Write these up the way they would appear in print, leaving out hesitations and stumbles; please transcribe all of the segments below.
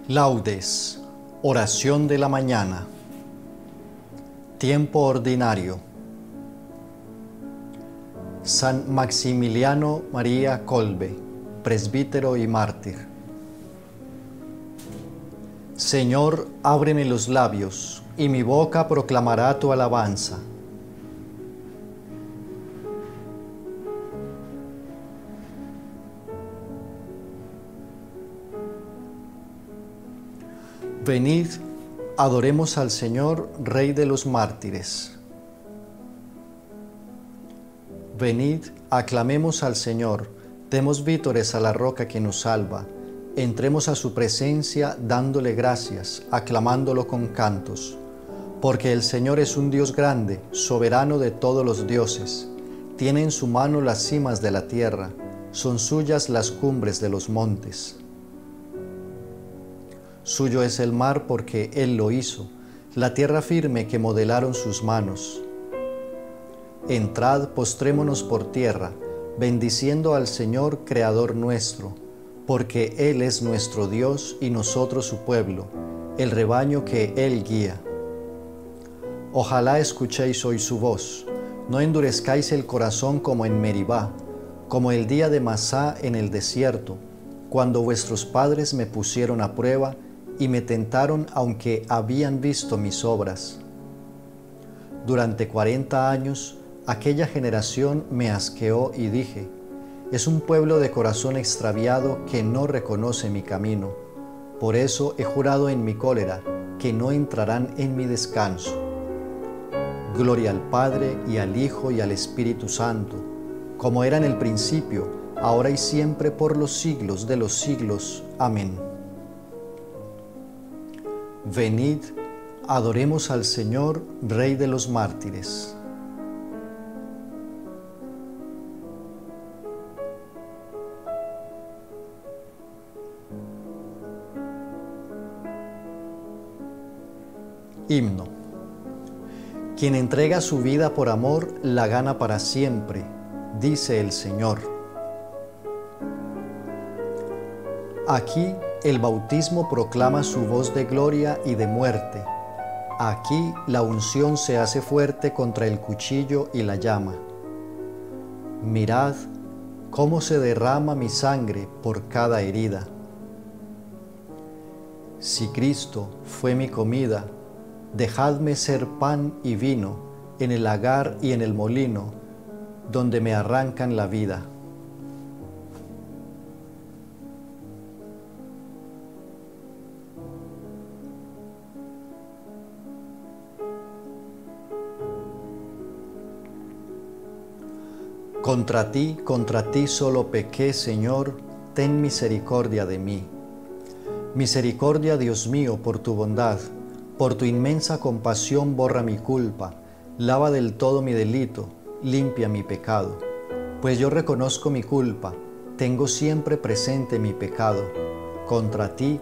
Laudes, oración de la mañana, tiempo ordinario. San Maximiliano María Kolbe, presbítero y mártir. Señor, ábreme los labios, y mi boca proclamará tu alabanza. Venid, adoremos al Señor, Rey de los mártires. Venid, aclamemos al Señor, demos vítores a la roca que nos salva. Entremos a su presencia dándole gracias, aclamándolo con cantos. Porque el Señor es un Dios grande, soberano de todos los dioses. Tiene en su mano las cimas de la tierra, son suyas las cumbres de los montes. Suyo es el mar porque Él lo hizo, la tierra firme que modelaron sus manos. Entrad, postrémonos por tierra, bendiciendo al Señor, Creador nuestro, porque Él es nuestro Dios y nosotros su pueblo, el rebaño que Él guía. Ojalá escuchéis hoy su voz, no endurezcáis el corazón como en Meribá, como el día de Masá en el desierto, cuando vuestros padres me pusieron a prueba y me tentaron aunque habían visto mis obras. Durante 40 años aquella generación me asqueó y dije, es un pueblo de corazón extraviado que no reconoce mi camino. Por eso he jurado en mi cólera que no entrarán en mi descanso. Gloria al Padre y al Hijo y al Espíritu Santo, como era en el principio, ahora y siempre por los siglos de los siglos. Amén. Venid, adoremos al Señor, Rey de los mártires. Himno. Quien entrega su vida por amor, la gana para siempre, dice el Señor. Aquí el bautismo proclama su voz de gloria y de muerte. Aquí la unción se hace fuerte contra el cuchillo y la llama. Mirad cómo se derrama mi sangre por cada herida. Si Cristo fue mi comida, dejadme ser pan y vino en el lagar y en el molino, donde me arrancan la vida. Contra ti solo pequé, Señor, ten misericordia de mí. Misericordia, Dios mío, por tu bondad, por tu inmensa compasión borra mi culpa, lava del todo mi delito, limpia mi pecado. Pues yo reconozco mi culpa, tengo siempre presente mi pecado. Contra ti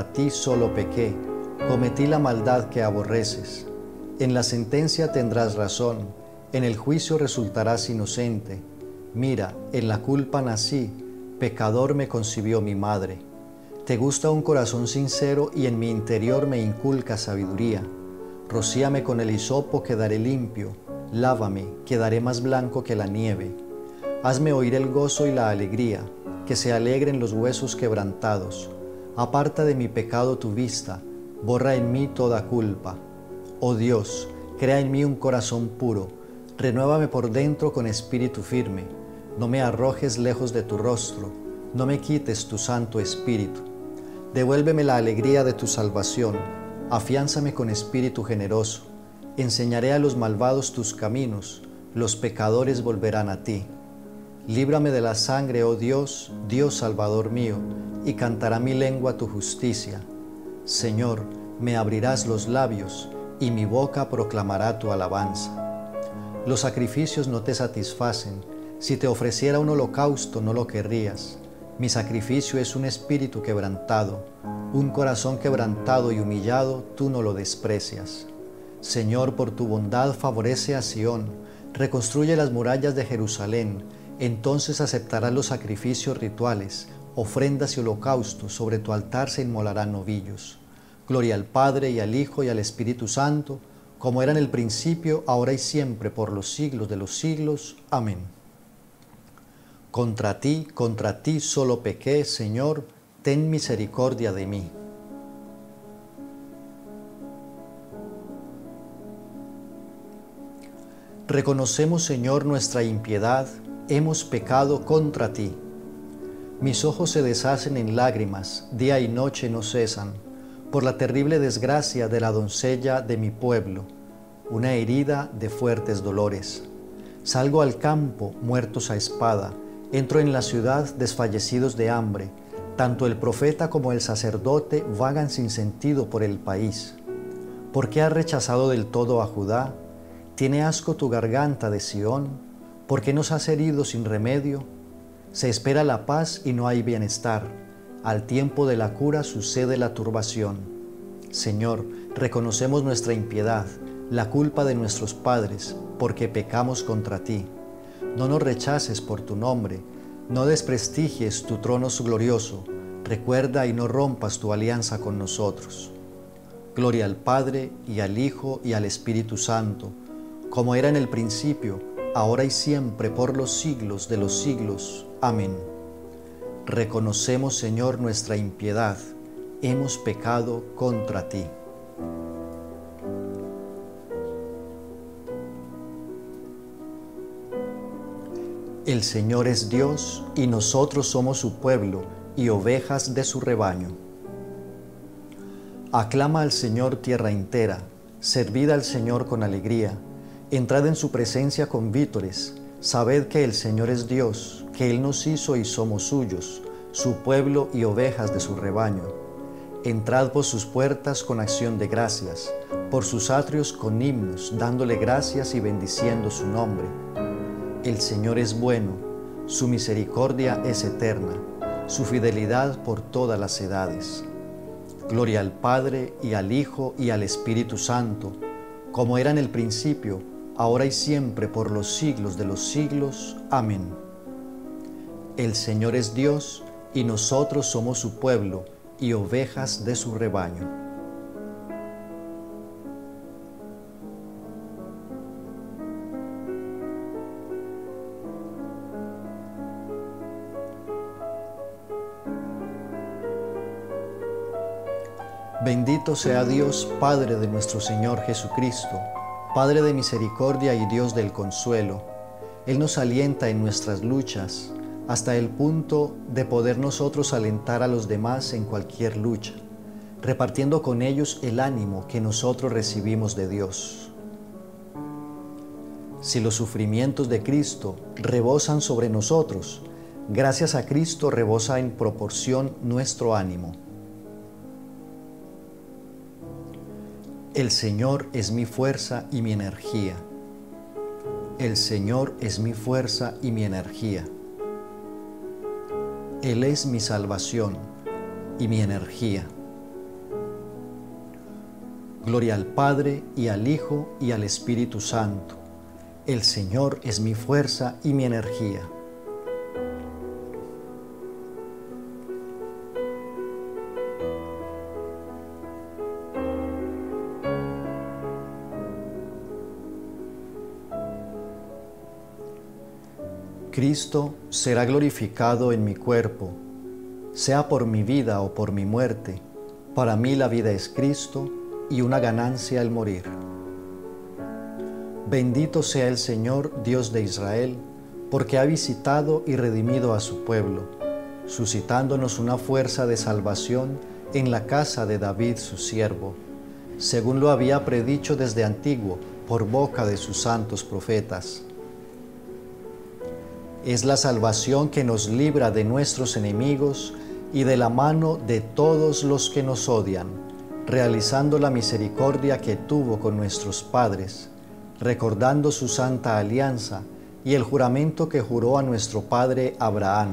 solo pequé, cometí la maldad que aborreces. En la sentencia tendrás razón, en el juicio resultarás inocente. Mira, en la culpa nací, pecador me concibió mi madre. Te gusta un corazón sincero y en mi interior me inculca sabiduría. Rocíame con el hisopo, quedaré limpio. Lávame, quedaré más blanco que la nieve. Hazme oír el gozo y la alegría, que se alegren los huesos quebrantados. Aparta de mi pecado tu vista, borra en mí toda culpa. Oh Dios, crea en mí un corazón puro, renuévame por dentro con espíritu firme. No me arrojes lejos de tu rostro, no me quites tu Santo Espíritu. Devuélveme la alegría de tu salvación, afiánzame con espíritu generoso. Enseñaré a los malvados tus caminos, los pecadores volverán a ti. Líbrame de la sangre, oh Dios, Dios Salvador mío, y cantará mi lengua tu justicia. Señor, me abrirás los labios, y mi boca proclamará tu alabanza. Los sacrificios no te satisfacen. Si te ofreciera un holocausto no lo querrías. Mi sacrificio es un espíritu quebrantado, un corazón quebrantado y humillado, tú no lo desprecias. Señor, por tu bondad favorece a Sión, reconstruye las murallas de Jerusalén, entonces aceptarás los sacrificios rituales, ofrendas y holocaustos, sobre tu altar se inmolarán novillos. Gloria al Padre, y al Hijo, y al Espíritu Santo, como era en el principio, ahora y siempre, por los siglos de los siglos. Amén. Contra ti solo pequé, Señor, ten misericordia de mí. Reconocemos, Señor, nuestra impiedad, hemos pecado contra ti. Mis ojos se deshacen en lágrimas, día y noche no cesan, por la terrible desgracia de la doncella de mi pueblo, una herida de fuertes dolores. Salgo al campo, muertos a espada, entro en la ciudad desfallecidos de hambre, tanto el profeta como el sacerdote vagan sin sentido por el país. ¿Por qué has rechazado del todo a Judá? ¿Tiene asco tu garganta de Sión? ¿Por qué nos has herido sin remedio? Se espera la paz y no hay bienestar. Al tiempo de la cura sucede la turbación. Señor, reconocemos nuestra impiedad, la culpa de nuestros padres, porque pecamos contra ti. No nos rechaces por tu nombre, no desprestigies tu trono glorioso. Recuerda y no rompas tu alianza con nosotros. Gloria al Padre, y al Hijo, y al Espíritu Santo, como era en el principio, ahora y siempre, por los siglos de los siglos. Amén. Reconocemos, Señor, nuestra impiedad, hemos pecado contra ti. El Señor es Dios, y nosotros somos su pueblo, y ovejas de su rebaño. Aclama al Señor tierra entera, servid al Señor con alegría, entrad en su presencia con vítores, sabed que el Señor es Dios, que Él nos hizo y somos suyos, su pueblo y ovejas de su rebaño. Entrad por sus puertas con acción de gracias, por sus atrios con himnos, dándole gracias y bendiciendo su nombre. El Señor es bueno, su misericordia es eterna, su fidelidad por todas las edades. Gloria al Padre, y al Hijo, y al Espíritu Santo, como era en el principio, ahora y siempre, por los siglos de los siglos. Amén. El Señor es Dios, y nosotros somos su pueblo, y ovejas de su rebaño. Bendito sea Dios, Padre de nuestro Señor Jesucristo, Padre de misericordia y Dios del consuelo. Él nos alienta en nuestras luchas, hasta el punto de poder nosotros alentar a los demás en cualquier lucha, repartiendo con ellos el ánimo que nosotros recibimos de Dios. Si los sufrimientos de Cristo rebosan sobre nosotros, gracias a Cristo rebosa en proporción nuestro ánimo. El Señor es mi fuerza y mi energía. El Señor es mi fuerza y mi energía. Él es mi salvación y mi energía. Gloria al Padre, y al Hijo, y al Espíritu Santo. El Señor es mi fuerza y mi energía. Cristo será glorificado en mi cuerpo, sea por mi vida o por mi muerte. Para mí la vida es Cristo y una ganancia el morir. Bendito sea el Señor, Dios de Israel, porque ha visitado y redimido a su pueblo, suscitándonos una fuerza de salvación en la casa de David su siervo, según lo había predicho desde antiguo por boca de sus santos profetas. Es la salvación que nos libra de nuestros enemigos y de la mano de todos los que nos odian, realizando la misericordia que tuvo con nuestros padres, recordando su santa alianza y el juramento que juró a nuestro padre Abraham,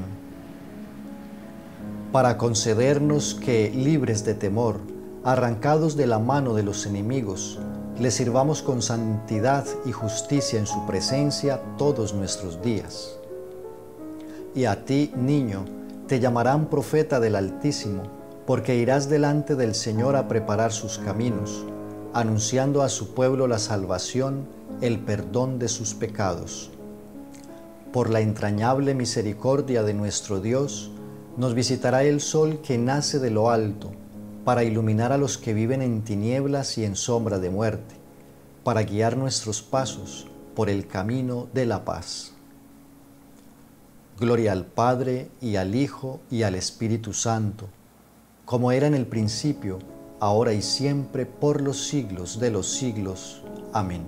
para concedernos que, libres de temor, arrancados de la mano de los enemigos, le sirvamos con santidad y justicia en su presencia todos nuestros días. Y a ti, niño, te llamarán profeta del Altísimo, porque irás delante del Señor a preparar sus caminos, anunciando a su pueblo la salvación, el perdón de sus pecados. Por la entrañable misericordia de nuestro Dios, nos visitará el sol que nace de lo alto, para iluminar a los que viven en tinieblas y en sombra de muerte, para guiar nuestros pasos por el camino de la paz. Gloria al Padre, y al Hijo, y al Espíritu Santo, como era en el principio, ahora y siempre, por los siglos de los siglos. Amén.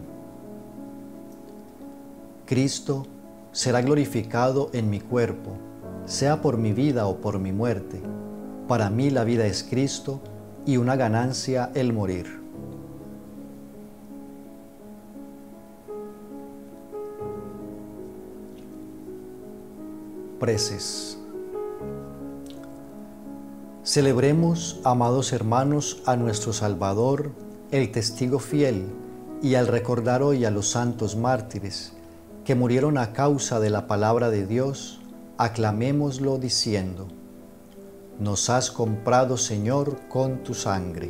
Cristo será glorificado en mi cuerpo, sea por mi vida o por mi muerte. Para mí la vida es Cristo, y una ganancia el morir. Preces. Celebremos, amados hermanos, a nuestro Salvador, el testigo fiel, y al recordar hoy a los santos mártires que murieron a causa de la palabra de Dios, aclamémoslo diciendo: Nos has comprado, Señor, con tu sangre.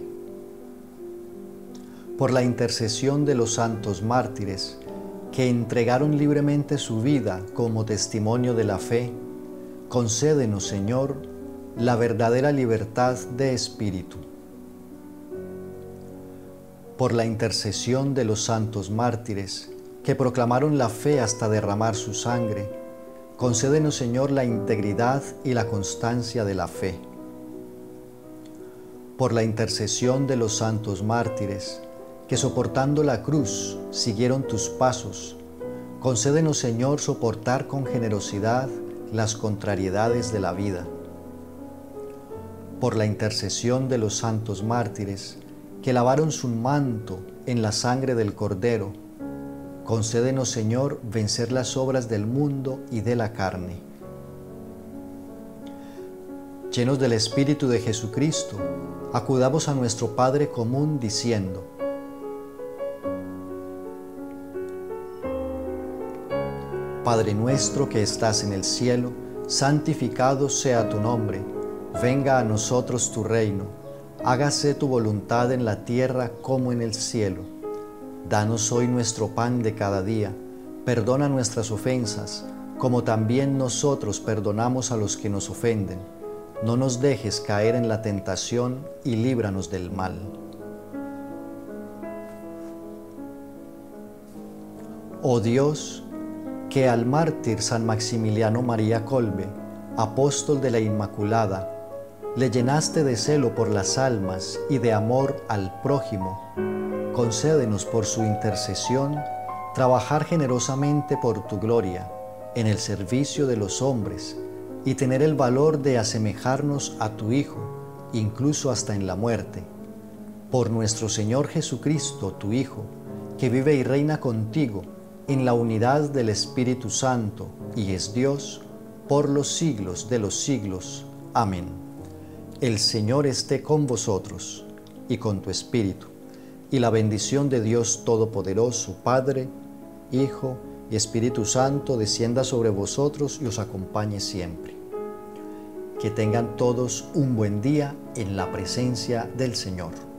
Por la intercesión de los santos mártires, que entregaron libremente su vida como testimonio de la fe, concédenos, Señor, la verdadera libertad de espíritu. Por la intercesión de los santos mártires, que proclamaron la fe hasta derramar su sangre, concédenos, Señor, la integridad y la constancia de la fe. Por la intercesión de los santos mártires, que soportando la cruz siguieron tus pasos, concédenos, Señor, soportar con generosidad las contrariedades de la vida. Por la intercesión de los santos mártires, que lavaron su manto en la sangre del Cordero, concédenos, Señor, vencer las obras del mundo y de la carne. Llenos del Espíritu de Jesucristo, acudamos a nuestro Padre común diciendo: Padre nuestro que estás en el cielo, santificado sea tu nombre. Venga a nosotros tu reino. Hágase tu voluntad en la tierra como en el cielo. Danos hoy nuestro pan de cada día. Perdona nuestras ofensas, como también nosotros perdonamos a los que nos ofenden. No nos dejes caer en la tentación y líbranos del mal. Oh Dios, que al mártir San Maximiliano María Kolbe, apóstol de la Inmaculada, le llenaste de celo por las almas y de amor al prójimo, concédenos por su intercesión trabajar generosamente por tu gloria en el servicio de los hombres y tener el valor de asemejarnos a tu Hijo, incluso hasta en la muerte. Por nuestro Señor Jesucristo, tu Hijo, que vive y reina contigo en la unidad del Espíritu Santo y es Dios por los siglos de los siglos. Amén. El Señor esté con vosotros y con tu espíritu, y la bendición de Dios Todopoderoso, Padre, Hijo y Espíritu Santo, descienda sobre vosotros y os acompañe siempre. Que tengan todos un buen día en la presencia del Señor.